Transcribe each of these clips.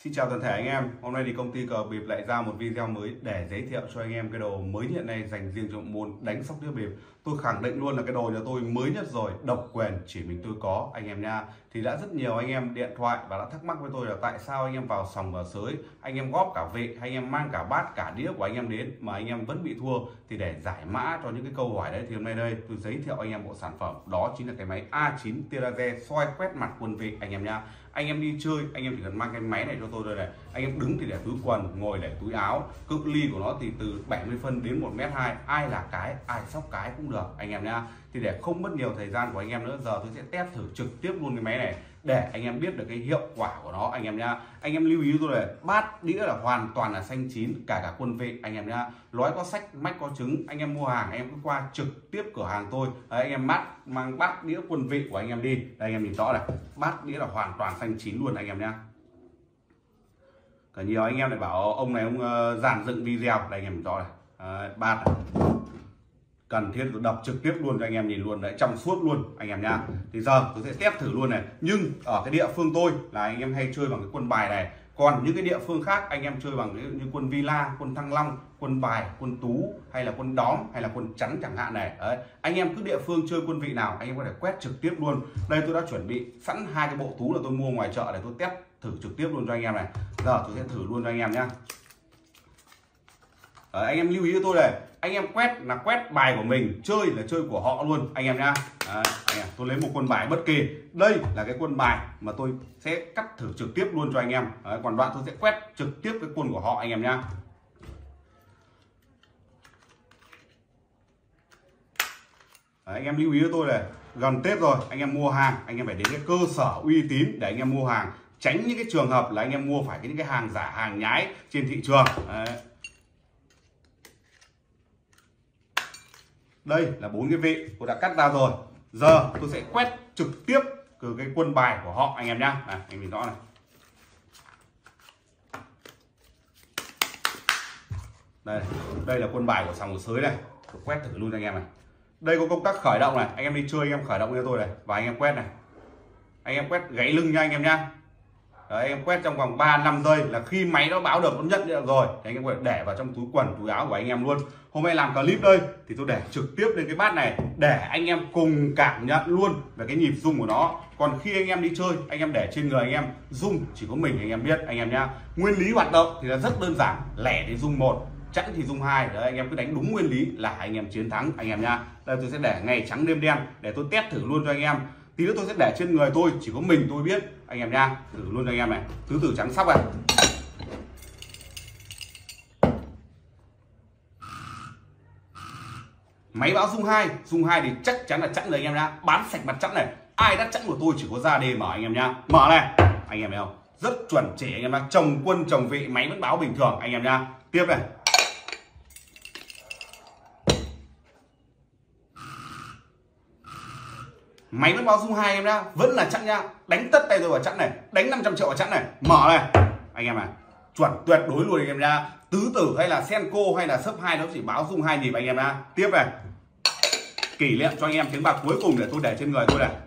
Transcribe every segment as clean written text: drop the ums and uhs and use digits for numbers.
Xin chào toàn thể anh em. Hôm nay thì công ty Cờ Bịp lại ra một video mới để giới thiệu cho anh em cái đồ mới hiện nay dành riêng cho môn đánh sóc đĩa bịp. Tôi khẳng định luôn là cái đồ nhà tôi mới nhất rồi, độc quyền chỉ mình tôi có anh em nha. Thì đã rất nhiều anh em điện thoại và đã thắc mắc với tôi là tại sao anh em vào sòng vào sới, anh em góp cả vị, anh em mang cả bát cả đĩa của anh em đến mà anh em vẫn bị thua. Thì để giải mã cho những cái câu hỏi đấy thì hôm nay đây tôi giới thiệu anh em bộ sản phẩm đó chính là cái máy A9 tia laser soi quét mặt quân vị anh em nha. Anh em đi chơi anh em chỉ cần mang cái máy này cho tôi rồi này, anh em đứng thì để túi quần, ngồi để túi áo, cự ly của nó thì từ 70 phân đến 1m2, ai là cái ai sóc cái cũng được anh em nha. Thì để không mất nhiều thời gian của anh em nữa, giờ tôi sẽ test thử trực tiếp luôn cái máy này để anh em biết được cái hiệu quả của nó anh em nha. Anh em lưu ý tôi này, bát đĩa là hoàn toàn là xanh chín, cả quân vị anh em nha. Nói có sách mách có chứng, anh em mua hàng anh em cứ qua trực tiếp cửa hàng tôi đấy, anh em mang bát đĩa quân vị của anh em đi đây, anh em nhìn rõ này, bát đĩa là hoàn toàn xanh chín luôn anh em nha. Cả nhiều anh em lại bảo ông này ông dàn dựng video đây, anh em nhìn rõ này, bát này. Cần thiết tôi đập trực tiếp luôn cho anh em nhìn luôn đấy, trong suốt luôn anh em nha. Thì giờ tôi sẽ test thử luôn này, nhưng ở cái địa phương tôi là anh em hay chơi bằng cái quân bài này, còn những cái địa phương khác anh em chơi bằng như quân Villa, quân Thăng Long, quân bài, quân tú hay là quân đóm hay là quân chắn chẳng hạn này đấy. Anh em cứ địa phương chơi quân vị nào anh em có thể quét trực tiếp luôn. Đây tôi đã chuẩn bị sẵn hai cái bộ tú là tôi mua ngoài chợ để tôi test thử trực tiếp luôn cho anh em này. Giờ tôi sẽ thử luôn cho anh em nhá. Đấy, anh em lưu ý cho tôi này, anh em quét là quét bài của mình, chơi là chơi của họ luôn anh em nhá. Đấy, anh em, tôi lấy một quân bài bất kỳ, đây là cái quân bài mà tôi sẽ cắt thử trực tiếp luôn cho anh em. Đấy, còn đoạn tôi sẽ quét trực tiếp cái quân của họ anh em nhá. Đấy, anh em lưu ý cho tôi này, gần Tết rồi anh em mua hàng anh em phải đến cái cơ sở uy tín để anh em mua hàng, tránh những cái trường hợp là anh em mua phải những cái hàng giả hàng nhái trên thị trường. Đấy. Đây là 4 cái vị tôi đã cắt ra rồi, giờ tôi sẽ quét trực tiếp từ cái quân bài của họ anh em nhá. Này, anh nhìn rõ này, đây là quân bài của sòng của sới này, tôi quét thử luôn cho anh em này. Đây có công tắc khởi động này, anh em đi chơi anh em khởi động cho tôi này và anh em quét này, anh em quét gáy lưng nha anh em nhá. Đấy, anh em quét trong vòng 3-5 giây là khi máy nó báo được, nó nhận được rồi thì anh em có thể để vào trong túi quần túi áo của anh em luôn. Hôm nay làm clip đây thì tôi để trực tiếp lên cái bát này để anh em cùng cảm nhận luôn về cái nhịp rung của nó. Còn khi anh em đi chơi anh em để trên người anh em rung chỉ có mình anh em biết anh em nhá. Nguyên lý hoạt động thì là rất đơn giản, lẻ thì rung 1, chẵn thì rung 2. Đấy, anh em cứ đánh đúng nguyên lý là anh em chiến thắng anh em nhá. Đây tôi sẽ để ngày trắng đêm đen để tôi test thử luôn cho anh em. Tí nữa tôi sẽ để trên người tôi chỉ có mình tôi biết anh em nha. Thử luôn cho anh em này, tứ tử trắng sóc này, máy báo rung 2 thì chắc chắn là chẵn rồi anh em nhá, bán sạch mặt chẵn này, ai đắt chẵn của tôi chỉ có ra đề mở anh em nhá. Mở này anh em thấy không, rất chuẩn chỉ anh em nhá, chồng quân chồng vị máy vẫn báo bình thường anh em nhá. Tiếp này, máy vẫn báo rung 2 em nhá, vẫn là chẵn nhá, đánh tất tay tôi vào chẵn này, đánh 500 triệu vào chẵn này, mở này anh em này, chuẩn tuyệt đối luôn anh em nhá. Tứ tử hay là senko hay là sấp 2 nó chỉ báo rung 2 nhịp anh em nhá. Tiếp này, kỷ niệm cho anh em tiếng bạc cuối cùng để tôi để trên người tôi này.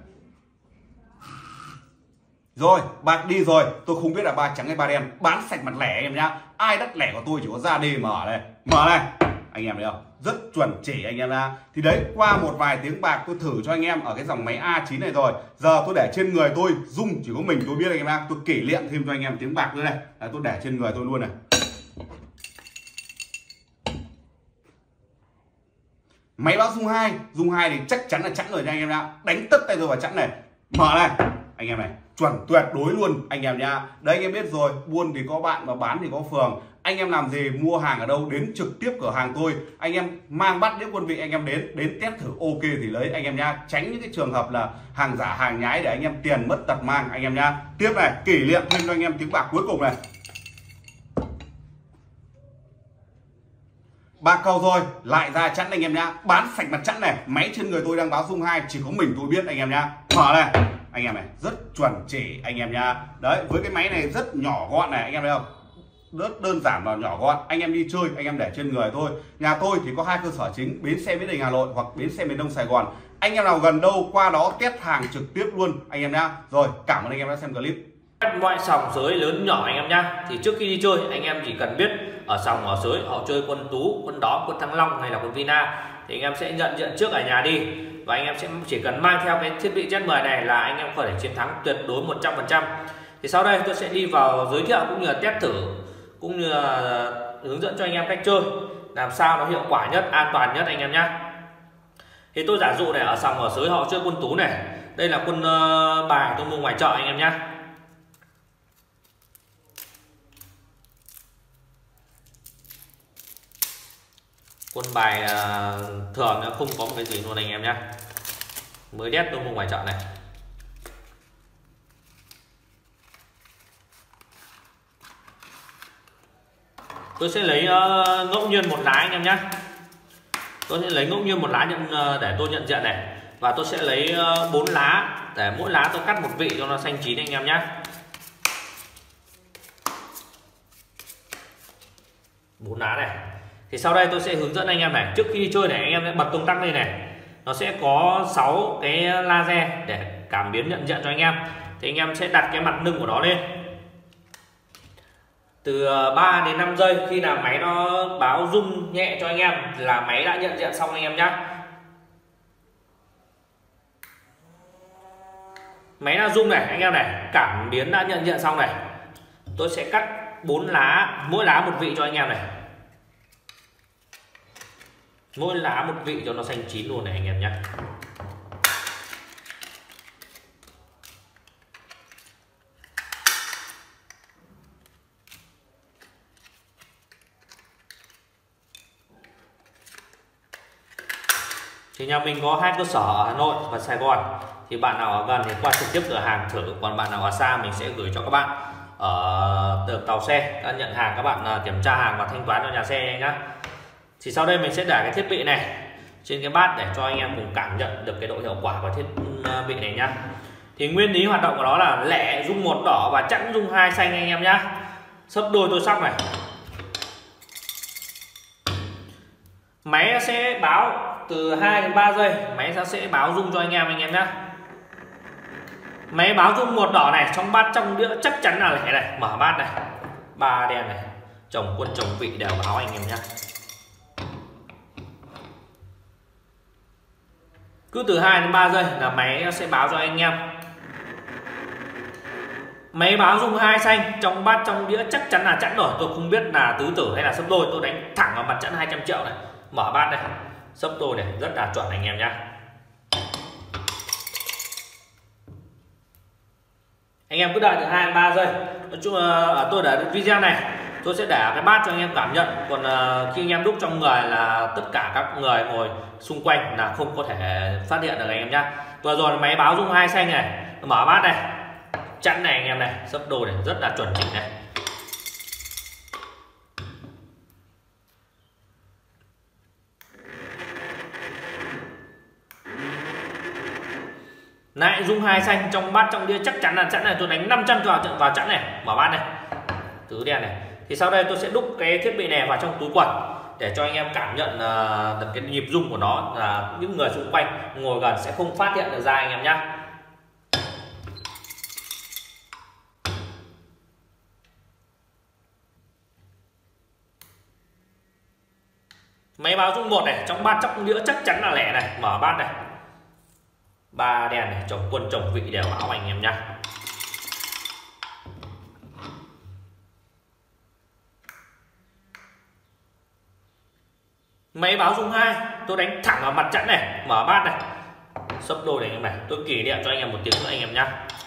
Rồi bạc đi rồi, tôi không biết là ba trắng hay ba đen, bán sạch mặt lẻ anh em nhá, ai đắt lẻ của tôi chỉ có ra đề mở này, mở này anh em thấy không, rất chuẩn chỉ anh em nha. Thì đấy, qua một vài tiếng bạc tôi thử cho anh em ở cái dòng máy A9 này rồi, giờ tôi để trên người tôi rung chỉ có mình tôi biết anh em nha. Tôi kỷ niệm thêm cho anh em tiếng bạc nữa này. Đấy, tôi để trên người tôi luôn này, máy báo rung 2 thì chắc chắn là chẵn rồi nha anh em nha, đánh tất tay tôi vào chẵn này, mở này anh em này, chuẩn tuyệt đối luôn anh em nha. Đấy anh em biết rồi, buôn thì có bạn mà bán thì có phường. Anh em làm gì mua hàng ở đâu đến trực tiếp cửa hàng tôi, anh em mang bát đĩa quân vị anh em đến test thử ok thì lấy anh em nha, tránh những cái trường hợp là hàng giả hàng nhái để anh em tiền mất tật mang anh em nha. Tiếp này, kỷ niệm thêm cho anh em tiếng bạc cuối cùng này, ba câu rồi lại ra chẵn anh em nhá, bán sạch mặt chẵn này, máy trên người tôi đang báo rung 2 chỉ có mình tôi biết anh em nhá. Mở này anh em này, rất chuẩn chỉ anh em nha. Đấy, với cái máy này rất nhỏ gọn này anh em thấy không, rất đơn giản và nhỏ gọn, anh em đi chơi anh em để trên người thôi. Nhà tôi thì có hai cơ sở chính, bến xe Mỹ Đình Hà Nội hoặc bến xe miền Đông Sài Gòn. Anh em nào gần đâu qua đó test hàng trực tiếp luôn anh em nhá. Rồi, cảm ơn anh em đã xem clip. Mọi sòng sới lớn nhỏ anh em nhá. Thì trước khi đi chơi anh em chỉ cần biết ở sòng ở sới họ chơi quân tú, quân đóm, quân thăng long hay là quân vina thì anh em sẽ nhận diện trước ở nhà đi, và anh em sẽ chỉ cần mang theo cái thiết bị Z10 này là anh em có thể chiến thắng tuyệt đối 100%. Thì sau đây tôi sẽ đi vào giới thiệu cũng như là test thử cũng như là hướng dẫn cho anh em cách chơi làm sao nó hiệu quả nhất, an toàn nhất anh em nhé. Thì tôi giả dụ này, ở sòng ở sới họ chơi quân tú này, đây là quân bài tôi mua ngoài chợ anh em nhé. Quân bài thường nó không có một cái gì luôn anh em nhé, mới đét tôi mua ngoài chợ này. Tôi sẽ lấy ngẫu nhiên một lá anh em nhé. Tôi sẽ lấy ngẫu nhiên một lá để tôi nhận diện này, và tôi sẽ lấy 4 lá để mỗi lá tôi cắt một vị cho nó xanh chín anh em nhé. 4 lá này. Thì sau đây tôi sẽ hướng dẫn anh em này, trước khi đi chơi này anh em sẽ bật công tắc lên này, nó sẽ có 6 cái laser để cảm biến nhận diện cho anh em. Thì anh em sẽ đặt cái mặt lưng của nó lên từ 3 đến 5 giây, khi nào máy nó báo rung nhẹ cho anh em là máy đã nhận diện xong anh em nhé. Máy đã rung này anh em này, cảm biến đã nhận diện xong này. Tôi sẽ cắt 4 lá, mỗi lá một vị cho anh em này, mỗi lá một vị cho nó xanh chín luôn này anh em nhé. Thì nhà mình có 2 cơ sở ở Hà Nội và Sài Gòn. Thì bạn nào ở gần thì qua trực tiếp cửa hàng thử, còn bạn nào ở xa mình sẽ gửi cho các bạn ở từ tàu xe, đã nhận hàng các bạn kiểm tra hàng và thanh toán cho nhà xe nhá. Thì sau đây mình sẽ để cái thiết bị này trên cái bát để cho anh em cùng cảm nhận được cái độ hiệu quả của thiết bị này nhá. Thì nguyên lý hoạt động của nó là lẻ rung 1 đỏ và chẵn rung 2 xanh anh em nhá. Sấp đôi tôi sóc này, máy sẽ báo từ 2 đến 3 giây, máy sẽ báo rung cho anh em nhé. Máy báo rung 1 đỏ này, trong bát trong đĩa chắc chắn là lẻ này, mở bát này, 3 đen này, chồng quân chồng vị đều báo anh em nhé. Cứ từ 2 đến 3 giây là máy sẽ báo cho anh em. Máy báo rung 2 xanh, trong bát trong đĩa chắc chắn là chẵn rồi, tôi không biết là tứ tử hay là sấp đôi, tôi đánh thẳng vào mặt chẵn 200 triệu này, mở bát này, sấp đôi này, rất là chuẩn anh em nhé. Anh em cứ đợi từ 2 đến 3 giây. Nói chung là tôi để video này tôi sẽ để cái bát cho anh em cảm nhận, còn khi anh em đúc trong người là tất cả các người ngồi xung quanh là không có thể phát hiện được anh em nhé. Vừa rồi máy báo rung 2 xanh này, mở bát này, chẵn này anh em này, sấp đôi này, rất là chuẩn chỉnh này. Lại rung 2 xanh, trong bát trong đĩa chắc chắn là chẵn này, tôi đánh 500 vào chẵn này, mở bát này, tứ đen này. Thì sau đây tôi sẽ đúc cái thiết bị này vào trong túi quần để cho anh em cảm nhận được cái nhịp rung của nó, là những người xung quanh ngồi gần sẽ không phát hiện được ra anh em nhé. Máy báo rung 1 này, trong bát trong đĩa chắc chắn là lẻ này, mở bát này, 3 đen này, chồng quân chồng vị đều báo anh em nhé. Máy báo rung 2, tôi đánh thẳng vào mặt chẵn này, mở bát này, sấp đôi này anh em này, tôi kỷ niệm cho anh em một tiếng nữa anh em nhé.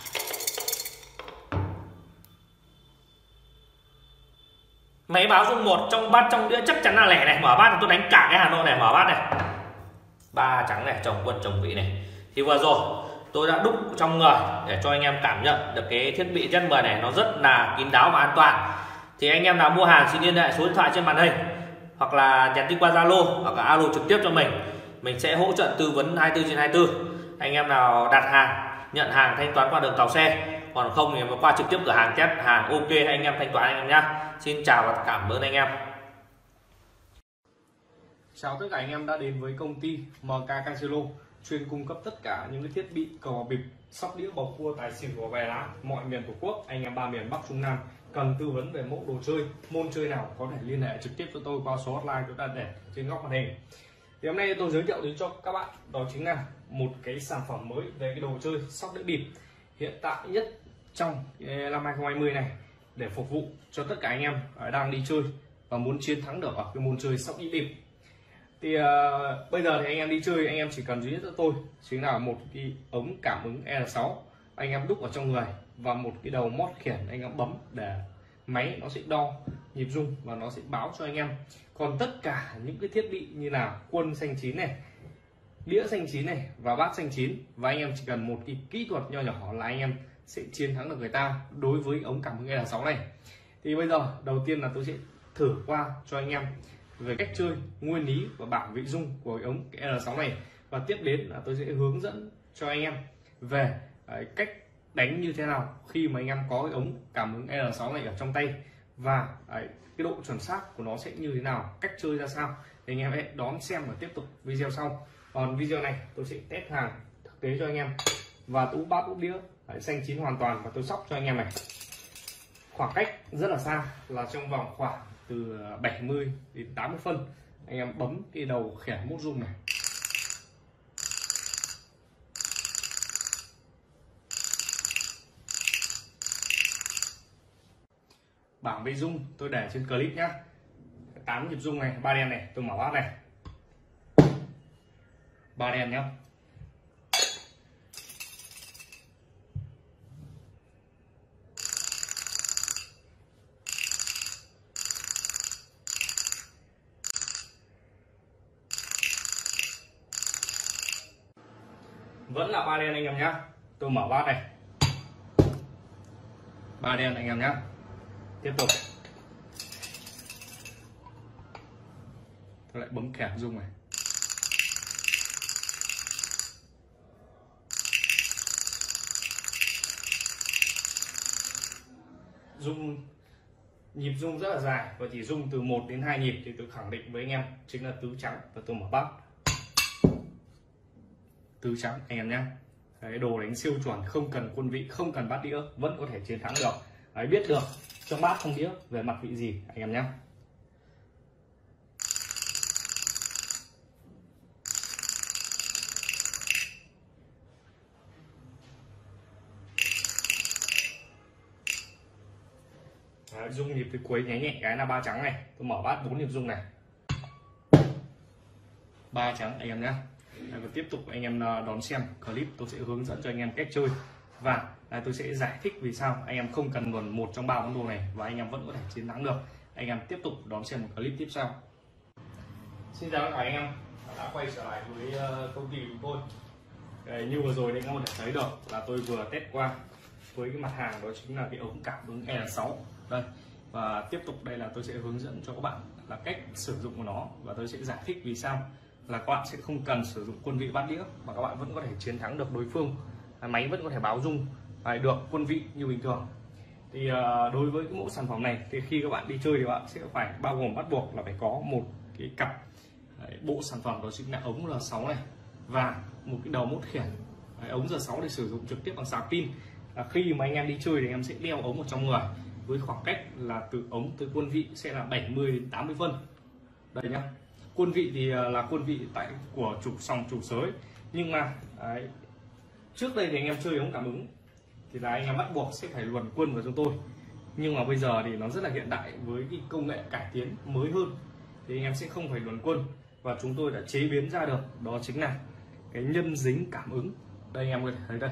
Máy báo rung 1, trong bát trong đĩa chắc chắn là lẻ này, mở bát này, tôi đánh cả cái Hà Nội này, mở bát này, 3 trắng này, chồng quân chồng vị này. Thì vừa rồi tôi đã đúc trong người để cho anh em cảm nhận được cái thiết bị Z10 này nó rất là kín đáo và an toàn. Thì anh em nào mua hàng xin liên hệ số điện thoại trên màn hình, hoặc là nhắn tin qua Zalo, hoặc là alo trực tiếp cho mình sẽ hỗ trợ tư vấn 24/24. Anh em nào đặt hàng, nhận hàng, thanh toán qua đường tàu xe, còn không thì qua trực tiếp cửa hàng test hàng ok anh em thanh toán anh em nhá. Xin chào và cảm ơn anh em. Chào tất cả anh em đã đến với công ty MK Cancelo. chuyên cung cấp tất cả những cái thiết bị cờ bịp, sóc đĩa, bầu cua, tài xỉu và bài lá mọi miền tổ quốc. Anh em ba miền Bắc Trung Nam cần tư vấn về mẫu đồ chơi, môn chơi nào có thể liên hệ trực tiếp cho tôi qua số hotline chúng ta để trên góc màn hình. Thì hôm nay tôi giới thiệu đến cho các bạn đó chính là một cái sản phẩm mới về cái đồ chơi sóc đĩa bịp hiện tại nhất trong năm 2020 này, để phục vụ cho tất cả anh em đang đi chơi và muốn chiến thắng được ở cái môn chơi sóc đĩa bịp. Thì bây giờ thì anh em đi chơi, anh em chỉ cần duy nhất cho tôi chính là một cái ống cảm ứng L6 anh em đúc ở trong người và một cái đầu mót khiển anh em bấm để máy nó sẽ đo nhịp rung và nó sẽ báo cho anh em. Còn tất cả những cái thiết bị như là quân xanh chín này, đĩa xanh chín này và bát xanh chín, và anh em chỉ cần một cái kỹ thuật nho nhỏ là anh em sẽ chiến thắng được người ta đối với ống cảm ứng L6 này. Thì bây giờ đầu tiên là tôi sẽ thử qua cho anh em về cách chơi, nguyên lý và bảng vị rung của ống L6 này, và tiếp đến là tôi sẽ hướng dẫn cho anh em về cách đánh như thế nào khi mà anh em có cái ống cảm ứng L6 này ở trong tay, và cái độ chuẩn xác của nó sẽ như thế nào, cách chơi ra sao, thì anh em hãy đón xem và tiếp tục video sau. Còn video này tôi sẽ test hàng thực tế cho anh em và úp bát úp đĩa xanh chín hoàn toàn, và tôi sóc cho anh em này. Khoảng cách rất là xa, là trong vòng khoảng từ 70 đến 80 phân. Anh em bấm cái đầu khiển mút rung này. Bảng vị rung tôi để trên clip nhá. 8 nhịp rung này, 3 đen này, tôi mở bát này. 3 đen nhá. Vẫn là 3 đen anh em nhá. Tôi mở bát này. 3 đen anh em nhá. Tiếp tục. Tôi lại bấm kẹp rung này. Rung, nhịp rung rất là dài và chỉ rung từ 1 đến 2 nhịp thì tôi khẳng định với anh em chính là tứ trắng, và tôi mở bát. Tứ trắng anh em nhé. Cái đồ đánh siêu chuẩn, không cần quân vị, không cần bát đĩa, vẫn có thể chiến thắng được. Đấy, biết được trong bát trong đĩa về mặt vị gì anh em nhé. Đấy, rung nhịp từ cuối nháy nhẹ cái là 3 trắng này. Tôi mở bát 4 nhịp rung này. 3 trắng anh em nhé. Và tiếp tục anh em đón xem clip, tôi sẽ hướng dẫn cho anh em cách chơi, và tôi sẽ giải thích vì sao anh em không cần luồn một trong 3 món đồ này và anh em vẫn có thể chiến thắng được. Anh em tiếp tục đón xem một clip tiếp sau. Xin chào các anh em đã quay trở lại với công ty của tôi. Như vừa rồi anh em có thể thấy được là tôi vừa test qua với cái mặt hàng đó chính là cái ống cảm ứng L6 đây, và tiếp tục đây là tôi sẽ hướng dẫn cho các bạn là cách sử dụng của nó, và tôi sẽ giải thích vì sao là các bạn sẽ không cần sử dụng quân vị bát đĩa mà các bạn vẫn có thể chiến thắng được đối phương. Máy vẫn có thể báo rung được quân vị như bình thường. Thì đối với cái mẫu sản phẩm này thì khi các bạn đi chơi thì bạn sẽ phải bao gồm bắt buộc là phải có một cái cặp bộ sản phẩm đó chính là ống R6 này và một cái đầu mốt khiển. Ống R6 thì sử dụng trực tiếp bằng sạc pin. Khi mà anh em đi chơi thì anh em sẽ đeo ống ở trong người với khoảng cách là từ ống tới quân vị sẽ là 70 đến 80 phân. Đây nhá. Quân vị thì là quân vị tại của chủ sòng chủ sới, nhưng mà trước đây thì anh em chơi ống cảm ứng thì là anh em bắt buộc sẽ phải luồn quân vào cho tôi, nhưng mà bây giờ thì nó rất là hiện đại với cái công nghệ cải tiến mới hơn thì anh em sẽ không phải luồn quân, và chúng tôi đã chế biến ra được đó chính là cái nhân dính cảm ứng. Đây anh em có thể thấy đây,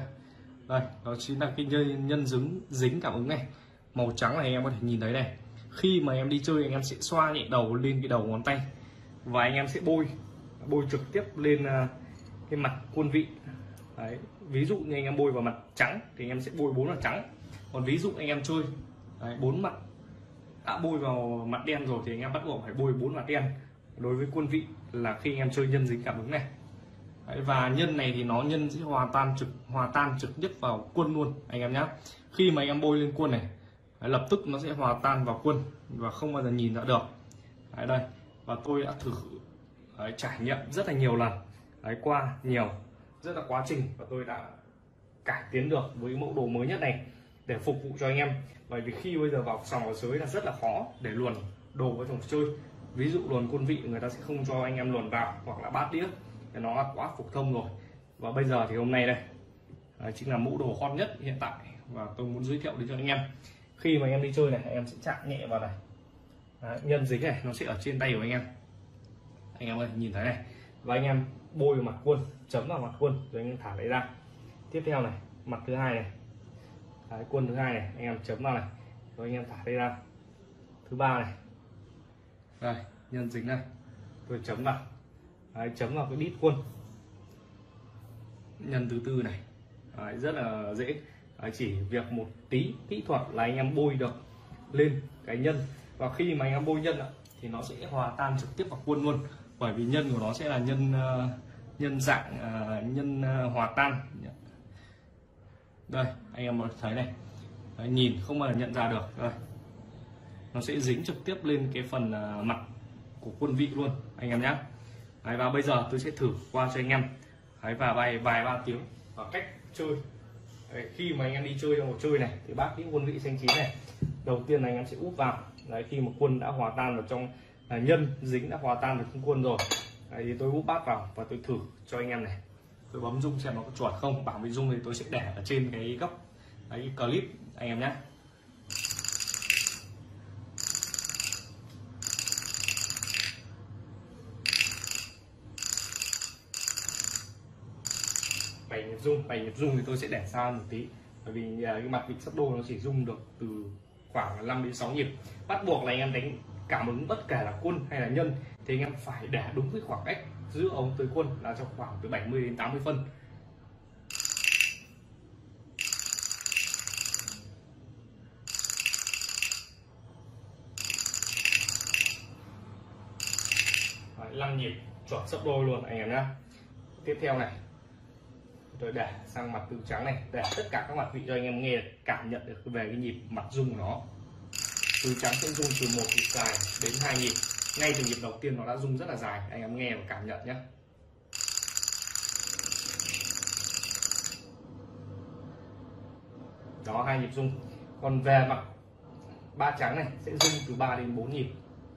đó chính là cái nhân dính cảm ứng này, màu trắng này anh em có thể nhìn thấy này. Khi mà em đi chơi anh em sẽ xoa nhẹ đầu lên cái đầu ngón tay và anh em sẽ bôi trực tiếp lên cái mặt quân vị. Đấy, ví dụ như anh em bôi vào mặt trắng thì anh em sẽ bôi 4 mặt trắng, còn ví dụ anh em chơi 4 mặt đã bôi vào mặt đen rồi thì anh em bắt buộc phải bôi 4 mặt đen đối với quân vị là khi anh em chơi nhân dính cảm ứng này. Đấy, và nhân này thì nó nhân sẽ hòa tan trực tiếp vào quân luôn anh em nhé. Khi mà anh em bôi lên quân này lập tức nó sẽ hòa tan vào quân và không bao giờ nhìn ra được. Đây, và tôi đã thử trải nghiệm rất là nhiều lần qua nhiều rất là quá trình và tôi đã cải tiến được với mẫu đồ mới nhất này để phục vụ cho anh em. Bởi vì khi bây giờ vào sòng vào sới là rất là khó để luồn đồ vào trong trò chơi. Ví dụ luồn quân vị người ta sẽ không cho anh em luồn vào, hoặc là bát đĩa thì nó là quá phổ thông rồi. Và bây giờ thì hôm nay đây chính là mẫu đồ hot nhất hiện tại và tôi muốn giới thiệu đến cho anh em. Khi mà anh em đi chơi này, anh em sẽ chạm nhẹ vào này. Đấy, nhân dính này nó sẽ ở trên tay của anh em ơi, nhìn thấy này. Và anh em bôi vào mặt quân, chấm vào mặt quân rồi anh em thả lấy ra. Tiếp theo này, mặt thứ hai này. Đấy, quân thứ hai này anh em chấm vào này rồi anh em thả đây ra. Thứ ba này, đây nhân dính này, tôi chấm vào. Đấy, chấm vào cái đít quân. Nhân thứ tư này. Đấy, rất là dễ. Đấy, chỉ việc một tí kỹ thuật là anh em bôi được lên cái nhân, và khi mà anh em bôi nhân thì nó sẽ hòa tan trực tiếp vào quân luôn, bởi vì nhân của nó sẽ là nhân dạng nhân hòa tan. Đây anh em thấy này. Đấy, nhìn không bao giờ nhận ra được. Đây, nó sẽ dính trực tiếp lên cái phần mặt của quân vị luôn anh em nhé. Đấy, và bây giờ tôi sẽ thử qua cho anh em. Đấy, và vài ba tiếng và cách chơi. Đấy, khi mà anh em đi chơi trong cuộc chơi này thì bác những quân vị xanh chín này, đầu tiên là anh em sẽ úp vào. Đấy, khi mà quân đã hòa tan vào trong nhân dính đã hòa tan vào trong quân rồi. Đấy, thì tôi úp bát vào và tôi thử cho anh em này. Tôi bấm rung xem nó có chuẩn không. Bảo với rung thì tôi sẽ để ở trên cái góc cái clip anh em nhé. Bảy nhịp rung thì tôi sẽ để xa một tí, bởi vì cái mặt vịt sắp đô nó chỉ rung được từ khoảng 5 đến 6 nhịp. Bắt buộc là anh em đánh cảm ứng bất kể là quân hay là nhân thì anh em phải để đúng cái khoảng cách giữa ống tới quân là trong khoảng từ 70 đến 80 phân. Đấy, 5 nhịp chuẩn sấp đôi luôn anh em nhé. Tiếp theo này, tôi để sang mặt tứ trắng này, để tất cả các mặt vị cho anh em nghe cảm nhận được về cái nhịp mặt rung của nó. Tứ trắng sẽ rung từ một nhịp dài đến 2 nhịp. Ngay từ nhịp đầu tiên nó đã rung rất là dài, anh em nghe và cảm nhận nhé. Đó, 2 nhịp rung. Còn về mặt ba trắng này sẽ rung từ 3 đến 4 nhịp.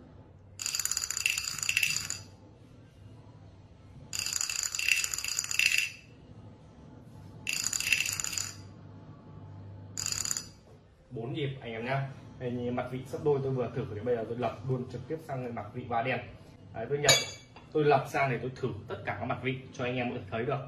Bốn nhịp anh em nhé. Đây, mặt vị sấp đôi tôi vừa thử thì bây giờ tôi lập luôn trực tiếp sang mặt vị ba đen. Đấy, tôi lập sang để tôi thử tất cả các mặt vị cho anh em có thể thấy được.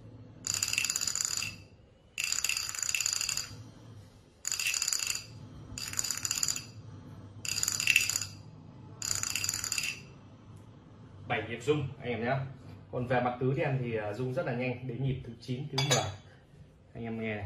Bảy nhịp rung anh em nhé. Còn về mặt tứ đen thì rung rất là nhanh, đến nhịp thứ 9 thứ 10 anh em nghe này.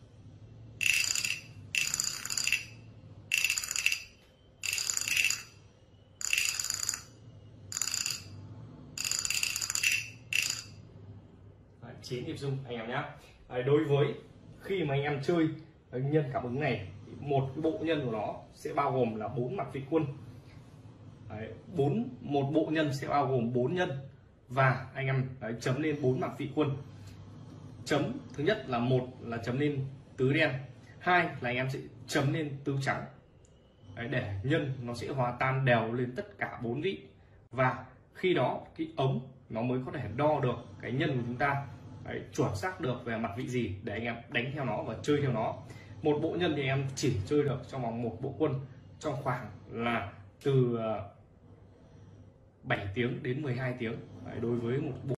Đấy, 9 nhịp rung anh em nhé. Đối với khi mà anh em chơi nhân cảm ứng này, một cái bộ nhân của nó sẽ bao gồm là 4 mặt vị quân. Đấy, một bộ nhân sẽ bao gồm 4 nhân và anh em chấm lên 4 mặt vị quân. Chấm thứ nhất là một là chấm lên tứ đen, hai là anh em sẽ chấm lên tứ trắng. Đấy, để nhân nó sẽ hòa tan đều lên tất cả 4 vị, và khi đó cái ống nó mới có thể đo được cái nhân của chúng ta. Đấy, chuẩn xác được về mặt vị gì để anh em đánh theo nó và chơi theo nó. Một bộ nhân thì em chỉ chơi được trong vòng một bộ quân trong khoảng là từ 7 tiếng đến 12 tiếng. Đấy, đối với một bộ